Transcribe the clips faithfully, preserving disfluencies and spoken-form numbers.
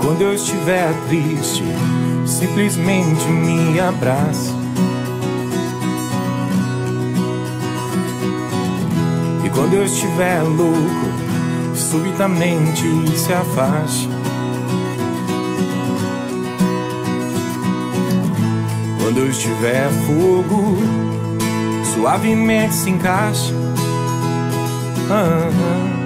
quando eu estiver triste, simplesmente me abrace. E quando eu estiver louco, subitamente se afaste. Quando eu estiver fogo, suavemente se encaixe. Ah, ah.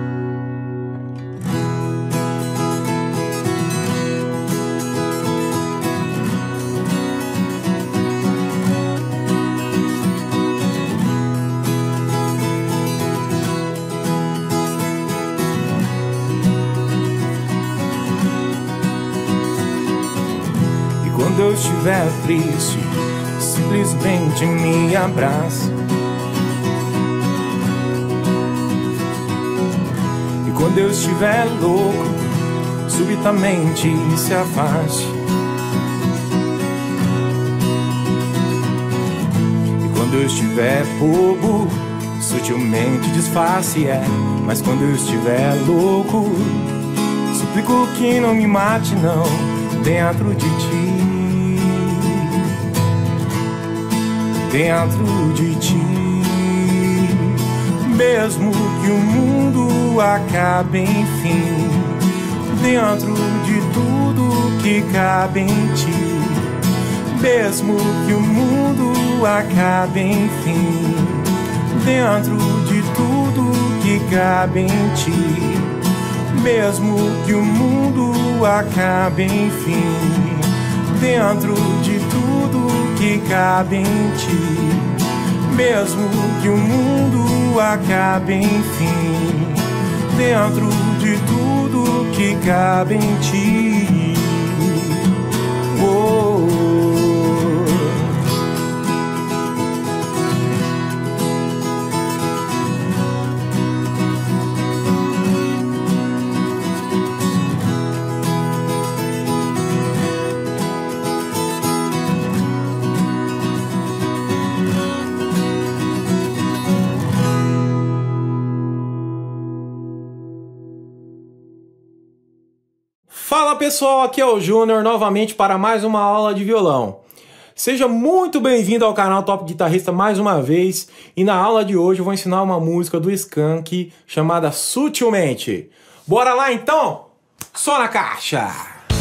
Quando eu estiver triste, simplesmente me abrace. E quando eu estiver louco, subitamente se afaste. E quando eu estiver bobo, sutilmente disfarce, é. Mas quando eu estiver louco, suplico que não me mate, não, dentro de ti. Dentro de ti, mesmo que o mundo acabe, enfim, dentro de tudo que cabe em ti, mesmo que o mundo acabe, enfim, dentro de tudo que cabe em ti, mesmo que o mundo acabe, enfim, dentro de tudo que cabe em ti, mesmo que o mundo acabe, enfim, dentro de tudo que cabe em ti. Oh. Fala pessoal, aqui é o Júnior novamente para mais uma aula de violão. Seja muito bem-vindo ao canal Top Guitarrista mais uma vez. E na aula de hoje eu vou ensinar uma música do Skank chamada Sutilmente. Bora lá então? Só na caixa!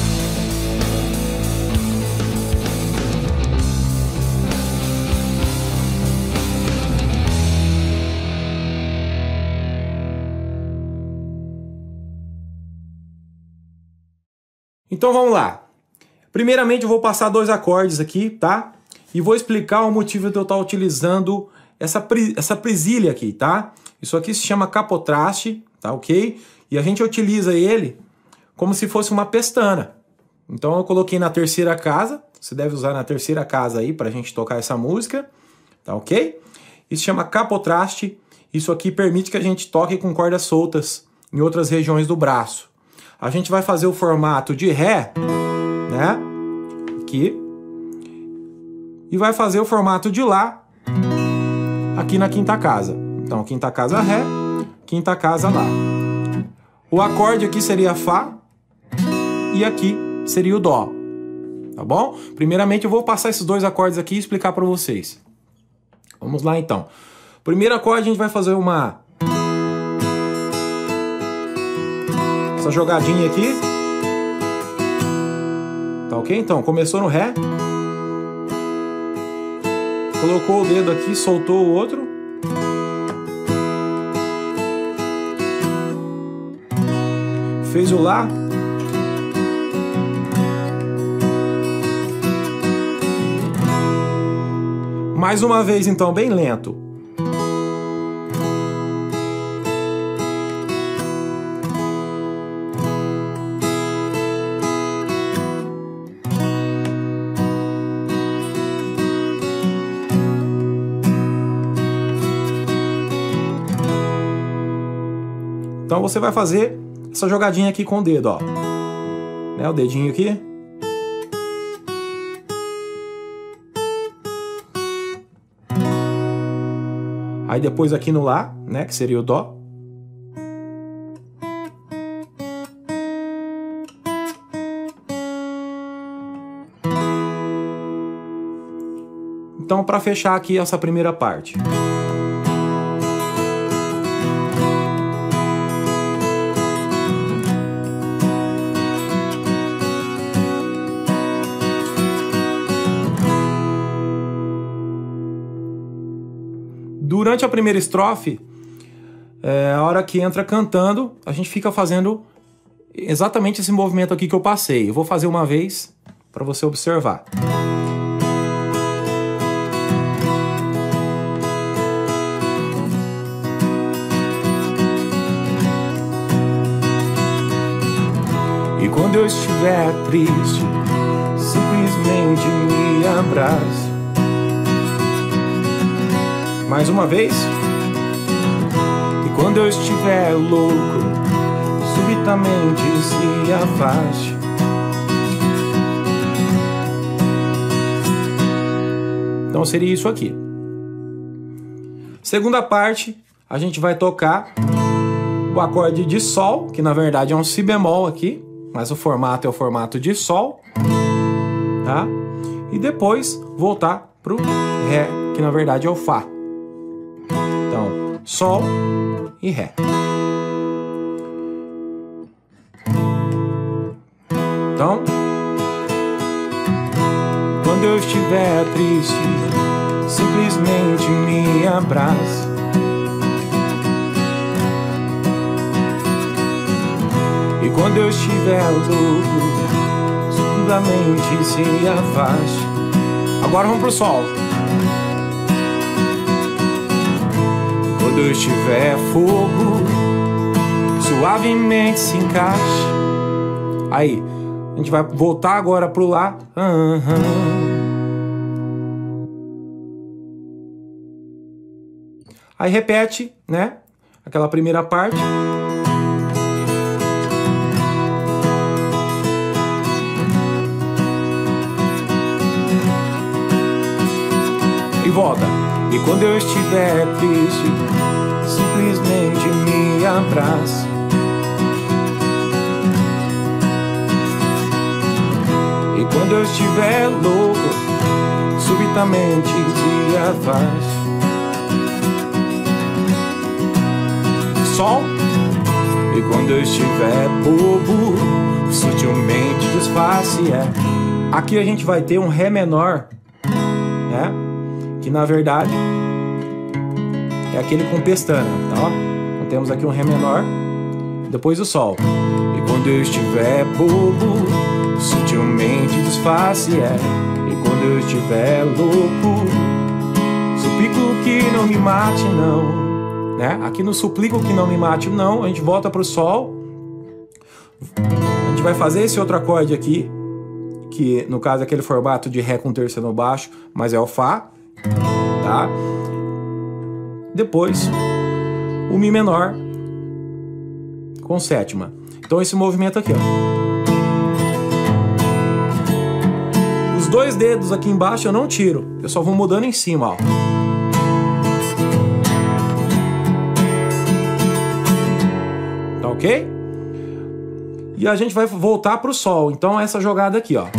Então vamos lá. Primeiramente eu vou passar dois acordes aqui, tá? E vou explicar o motivo de eu estar utilizando essa, essa presilha aqui, tá? Isso aqui se chama capotraste, tá ok? E a gente utiliza ele como se fosse uma pestana. Então eu coloquei na terceira casa, você deve usar na terceira casa aí pra gente tocar essa música, tá ok? Isso se chama capotraste, isso aqui permite que a gente toque com cordas soltas em outras regiões do braço. A gente vai fazer o formato de Ré, né? Aqui. E vai fazer o formato de Lá, aqui na quinta casa. Então, quinta casa Ré, quinta casa Lá. O acorde aqui seria Fá e aqui seria o Dó. Tá bom? Primeiramente eu vou passar esses dois acordes aqui e explicar para vocês. Vamos lá então. Primeiro acorde a gente vai fazer uma... essa jogadinha aqui. Tá ok? Então, começou no Ré. Colocou o dedo aqui, soltou o outro. Fez o Lá. Mais uma vez, então, bem lento. Então você vai fazer essa jogadinha aqui com o dedo, ó. Né, o dedinho aqui. Aí depois aqui no Lá, né, que seria o Dó. para fechar aqui essa primeira parte. Durante a primeira estrofe, é, a hora que entra cantando, a gente fica fazendo exatamente esse movimento aqui que eu passei. Eu vou fazer uma vez para você observar. E quando eu estiver triste, simplesmente me abrace. Mais uma vez. E quando eu estiver louco, subitamente se afaste. Então seria isso aqui. Segunda parte, a gente vai tocar o acorde de Sol, que na verdade é um Si bemol aqui, mas o formato é o formato de Sol, tá? E depois voltar pro Ré, que na verdade é o Fá. Então, Sol e Ré. Então, quando eu estiver triste, simplesmente me abrace. E quando eu estiver louco, subitamente se afaste. Agora vamos pro Sol. Quando eu estiver fogo, suavemente se encaixe. Aí, a gente vai voltar agora pro Lá. Uhum. Aí repete, né? Aquela primeira parte. E volta. E quando eu estiver triste, simplesmente me abrace. E quando eu estiver louco, subitamente se afaste. Sol. E quando eu estiver bobo, sutilmente disfarce. É. Aqui a gente vai ter um Ré menor, né? Que na verdade é aquele com pestana, tá? Então temos aqui um Ré menor, depois o Sol. E quando eu estiver bobo, sutilmente disfarce. É. E quando eu estiver louco, suplico que não me mate, não. Né? Aqui no suplico que não me mate, não. A gente volta pro Sol. A gente vai fazer esse outro acorde aqui, que no caso é aquele formato de Ré com terça no baixo, mas é o Fá, tá? Depois o Mi menor com sétima. Então esse movimento aqui, ó. Os dois dedos aqui embaixo eu não tiro, eu só vou mudando em cima, ó. Tá ok? E a gente vai voltar pro Sol. Então essa jogada aqui, ó.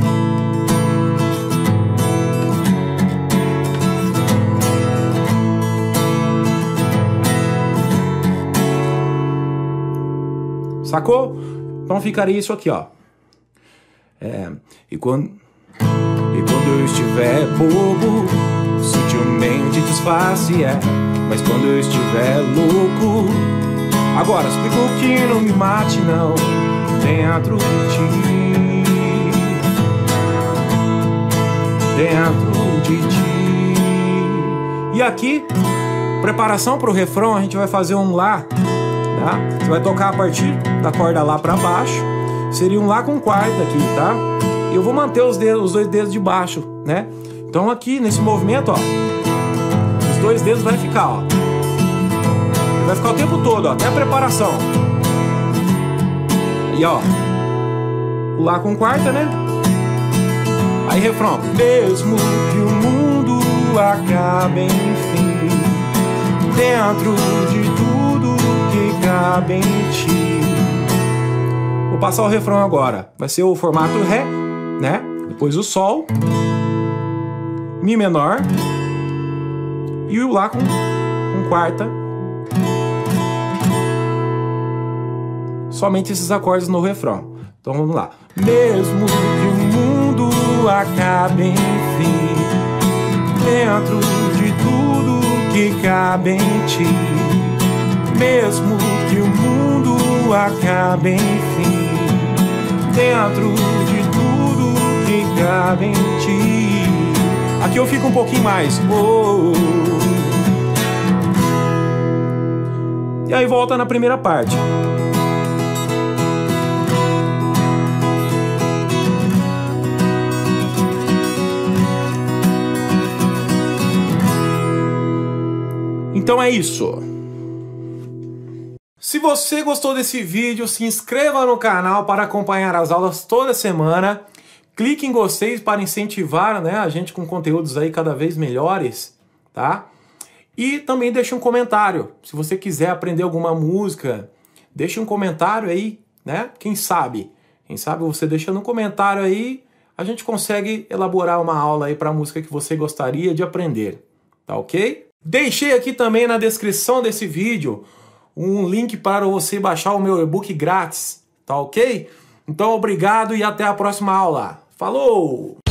Sacou? Então ficaria isso aqui, ó. É, e quando e quando eu estiver bobo, sutilmente disfarce, é. Mas quando eu estiver louco, agora explico que não me mate, não. Dentro de ti, dentro de ti. E aqui, preparação para o refrão, a gente vai fazer um Lá, tá? Você vai tocar a partir da corda Lá para baixo. Seria um Lá com quarta aqui, tá? E eu vou manter os, dedos, os dois dedos de baixo, né? Então aqui, nesse movimento, ó, os dois dedos vai ficar, ó. Vai ficar o tempo todo, ó, até a preparação. E ó, o Lá com quarta, né? Aí refrão. Mesmo que o mundo acabe, enfim, dentro de tudo que cabe em ti. Vou passar o refrão agora. Vai ser o formato Ré, né? Depois o Sol, Mi menor, e o Lá com, com quarta. Somente esses acordes no refrão. Então vamos lá. Mesmo que o mundo acabe, enfim, dentro de tudo que cabe em ti. Mesmo que o mundo acabe, enfim, dentro de tudo que cabe em ti. Aqui eu fico um pouquinho mais. Oh. E aí volta na primeira parte. Então é isso. Se você gostou desse vídeo, se inscreva no canal para acompanhar as aulas toda semana. Clique em gostei para incentivar, né, a gente com conteúdos aí cada vez melhores, tá? E também deixe um comentário. Se você quiser aprender alguma música, deixe um comentário aí, né? Quem sabe? Quem sabe você deixando um comentário aí, a gente consegue elaborar uma aula aí para a música que você gostaria de aprender, tá ok? Deixei aqui também na descrição desse vídeo um link para você baixar o meu e-book grátis, tá ok? Então obrigado e até a próxima aula. Falou!